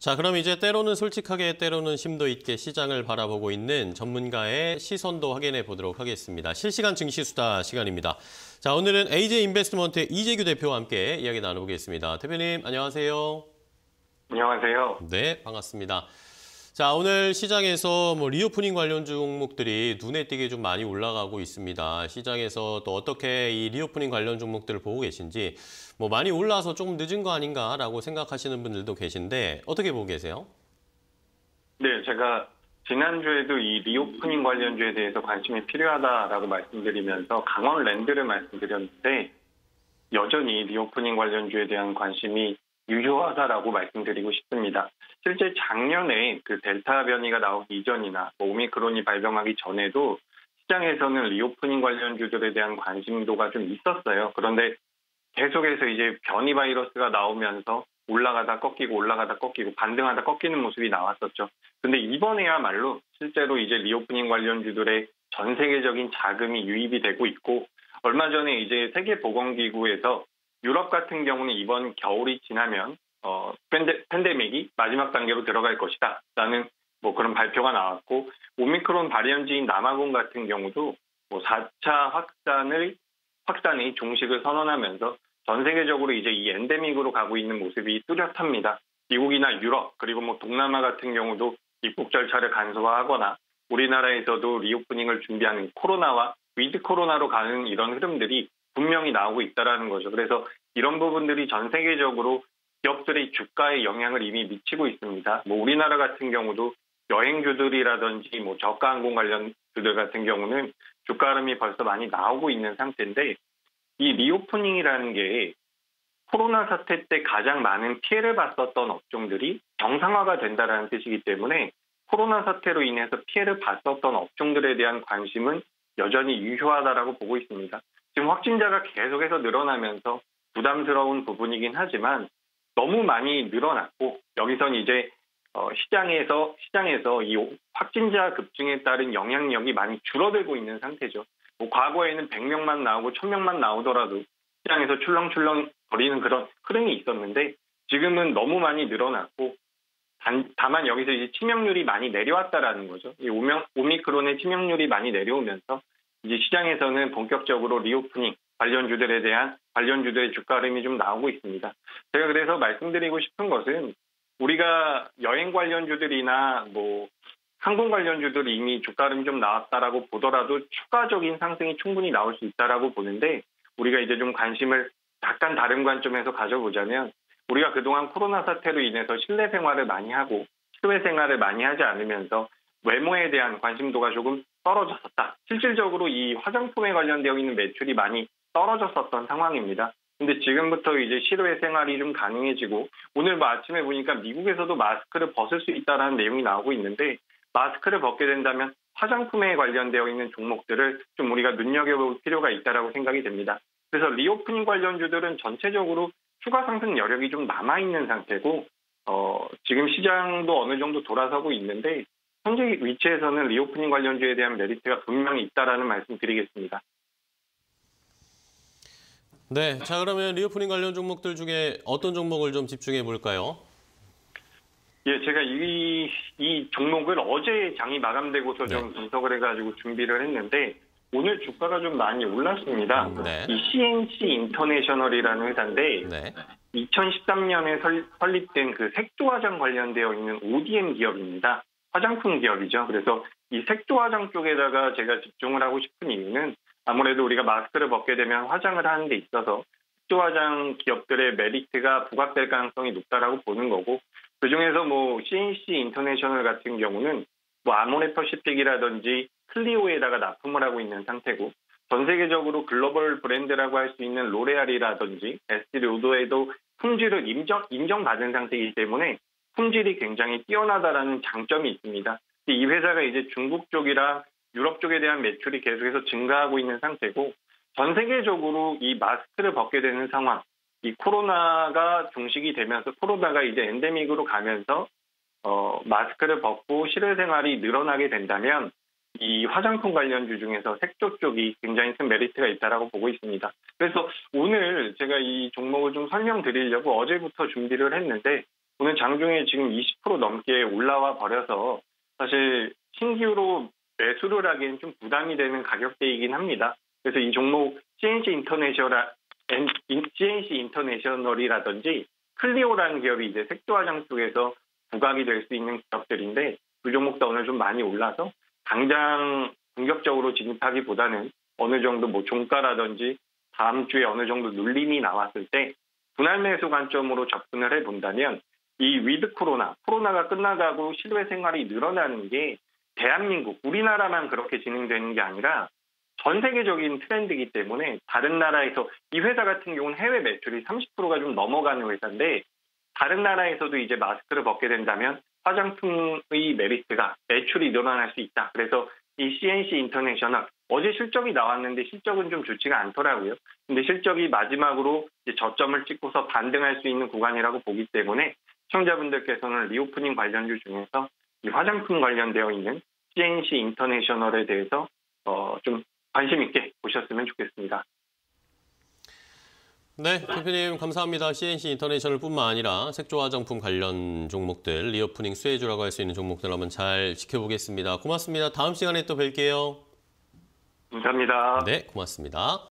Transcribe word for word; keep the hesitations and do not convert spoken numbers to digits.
자, 그럼 이제 때로는 솔직하게 때로는 심도 있게 시장을 바라보고 있는 전문가의 시선도 확인해 보도록 하겠습니다. 실시간 증시수다 시간입니다. 자, 오늘은 에이제이인베스트먼트의 이재규 대표와 함께 이야기 나눠보겠습니다. 대표님, 안녕하세요. 안녕하세요. 네, 반갑습니다. 자, 오늘 시장에서 뭐 리오프닝 관련 종목들이 눈에 띄게 좀 많이 올라가고 있습니다. 시장에서 또 어떻게 이 리오프닝 관련 종목들을 보고 계신지, 뭐 많이 올라와서 조금 늦은 거 아닌가라고 생각하시는 분들도 계신데 어떻게 보고 계세요? 네, 제가 지난주에도 이 리오프닝 관련주에 대해서 관심이 필요하다라고 말씀드리면서 강원랜드를 말씀드렸는데 여전히 리오프닝 관련주에 대한 관심이 유효하다라고 말씀드리고 싶습니다. 실제 작년에 그 델타 변이가 나오기 이전이나 뭐 오미크론이 발병하기 전에도 시장에서는 리오프닝 관련주들에 대한 관심도가 좀 있었어요. 그런데 계속해서 이제 변이 바이러스가 나오면서 올라가다 꺾이고 올라가다 꺾이고 반등하다 꺾이는 모습이 나왔었죠. 근데 이번에야말로 실제로 이제 리오프닝 관련주들의 전 세계적인 자금이 유입이 되고 있고 얼마 전에 이제 세계보건기구에서 유럽 같은 경우는 이번 겨울이 지나면 어, 팬데, 팬데믹이 마지막 단계로 들어갈 것이다 라는 뭐 그런 발표가 나왔고 오미크론 바리언지인 남아공 같은 경우도 뭐 사 차 확산을 확산의 종식을 선언하면서 전 세계적으로 이제 이 엔데믹으로 가고 있는 모습이 뚜렷합니다. 미국이나 유럽 그리고 뭐 동남아 같은 경우도 입국 절차를 간소화하거나 우리나라에서도 리오프닝을 준비하는 코로나와 위드 코로나로 가는 이런 흐름들이 분명히 나오고 있다는 거죠. 그래서 이런 부분들이 전 세계적으로 기업들의 주가에 영향을 이미 미치고 있습니다. 뭐 우리나라 같은 경우도 여행주들이라든지 뭐 저가 항공 관련주들 같은 경우는 주가 흐름이 벌써 많이 나오고 있는 상태인데 이 리오프닝이라는 게 코로나 사태 때 가장 많은 피해를 봤었던 업종들이 정상화가 된다는 뜻이기 때문에 코로나 사태로 인해서 피해를 봤었던 업종들에 대한 관심은 여전히 유효하다라고 보고 있습니다. 지금 확진자가 계속해서 늘어나면서 부담스러운 부분이긴 하지만 너무 많이 늘어났고 여기선 이제 어 시장에서 시장에서 이 확진자 급증에 따른 영향력이 많이 줄어들고 있는 상태죠. 뭐 과거에는 백 명만 나오고 천 명만 나오더라도 시장에서 출렁출렁 거리는 그런 흐름이 있었는데 지금은 너무 많이 늘어났고 단, 다만 여기서 이제 치명률이 많이 내려왔다라는 거죠. 이 오명, 오미크론의 치명률이 많이 내려오면서 이제 시장에서는 본격적으로 리오프닝 관련주들에 대한 관련주들의 주가 흐름이 좀 나오고 있습니다. 제가 그래서 말씀드리고 싶은 것은 우리가 여행 관련주들이나 뭐 항공 관련주들이 이미 주가 흐름이 좀 나왔다라고 보더라도 추가적인 상승이 충분히 나올 수 있다라고 보는데 우리가 이제 좀 관심을 약간 다른 관점에서 가져보자면 우리가 그동안 코로나 사태로 인해서 실내 생활을 많이 하고 실외 생활을 많이 하지 않으면서 외모에 대한 관심도가 조금 떨어졌었다. 실질적으로 이 화장품에 관련되어 있는 매출이 많이 떨어졌었던 상황입니다. 근데 지금부터 이제 실외 생활이 좀 가능해지고 오늘 뭐 아침에 보니까 미국에서도 마스크를 벗을 수 있다는 내용이 나오고 있는데 마스크를 벗게 된다면 화장품에 관련되어 있는 종목들을 좀 우리가 눈여겨볼 필요가 있다고 생각이 됩니다. 그래서 리오프닝 관련주들은 전체적으로 추가 상승 여력이 좀 남아있는 상태고 어, 지금 시장도 어느 정도 돌아서고 있는데 현재 위치에서는 리오프닝 관련주에 대한 메리트가 분명히 있다라는 말씀 드리겠습니다. 네, 자 그러면 리오프닝 관련 종목들 중에 어떤 종목을 좀 집중해 볼까요? 예, 제가 이, 이 종목을 어제 장이 마감되고서 좀 네. 분석을 해가지고 준비를 했는데 오늘 주가가 좀 많이 올랐습니다. 네. 이 씨엔씨 인터내셔널이라는 회사인데 네. 이천십삼 년에 설, 설립된 그 색조 화장 관련되어 있는 오디엠 기업입니다. 화장품 기업이죠. 그래서 이 색조 화장 쪽에다가 제가 집중을 하고 싶은 이유는 아무래도 우리가 마스크를 벗게 되면 화장을 하는 데 있어서 색조 화장 기업들의 메리트가 부각될 가능성이 높다라고 보는 거고 그중에서 뭐 씨엔씨 인터내셔널 같은 경우는 뭐 아모레퍼시픽이라든지 클리오에다가 납품을 하고 있는 상태고 전 세계적으로 글로벌 브랜드라고 할 수 있는 로레알이라든지 에스티로더에도 품질을 인정, 인정받은 상태이기 때문에 품질이 굉장히 뛰어나다라는 장점이 있습니다. 이 회사가 이제 중국 쪽이랑 유럽 쪽에 대한 매출이 계속해서 증가하고 있는 상태고 전 세계적으로 이 마스크를 벗게 되는 상황, 이 코로나가 종식이 되면서 코로나가 이제 엔데믹으로 가면서 어, 마스크를 벗고 실외 생활이 늘어나게 된다면 이 화장품 관련주 중에서 색조 쪽이 굉장히 큰 메리트가 있다라고 보고 있습니다. 그래서 오늘 제가 이 종목을 좀 설명드리려고 어제부터 준비를 했는데 오늘 장중에 지금 이십 퍼센트 넘게 올라와 버려서 사실 신규로 매수를 하기엔 좀 부담이 되는 가격대이긴 합니다. 그래서 이 종목 씨엔씨 인터내셔널, 씨엔씨 인터내셔널이라든지 클리오라는 기업이 이제 색조 화장 쪽에서 부각이 될 수 있는 기업들인데 그 종목도 오늘 좀 많이 올라서 당장 공격적으로 진입하기보다는 어느 정도 뭐 종가라든지 다음 주에 어느 정도 눌림이 나왔을 때 분할 매수 관점으로 접근을 해본다면 이 위드 코로나, 코로나가 끝나가고 실외 생활이 늘어나는 게 대한민국, 우리나라만 그렇게 진행되는 게 아니라 전 세계적인 트렌드이기 때문에 다른 나라에서 이 회사 같은 경우는 해외 매출이 삼십 퍼센트가 좀 넘어가는 회사인데 다른 나라에서도 이제 마스크를 벗게 된다면 화장품의 메리트가 매출이 늘어날 수 있다. 그래서 이 씨엔씨 인터내셔널 어제 실적이 나왔는데 실적은 좀 좋지가 않더라고요. 근데 실적이 마지막으로 이제 저점을 찍고서 반등할 수 있는 구간이라고 보기 때문에 시청자분들께서는 리오프닝 관련주 중에서 이 화장품 관련되어 있는 씨엔씨 인터내셔널에 대해서 어, 좀 관심 있게 보셨으면 좋겠습니다. 네, 대표님 감사합니다. 씨엔씨 인터내셔널뿐만 아니라 색조 화장품 관련 종목들, 리오프닝 수혜주라고 할 수 있는 종목들 한번 잘 지켜보겠습니다. 고맙습니다. 다음 시간에 또 뵐게요. 감사합니다. 네, 고맙습니다.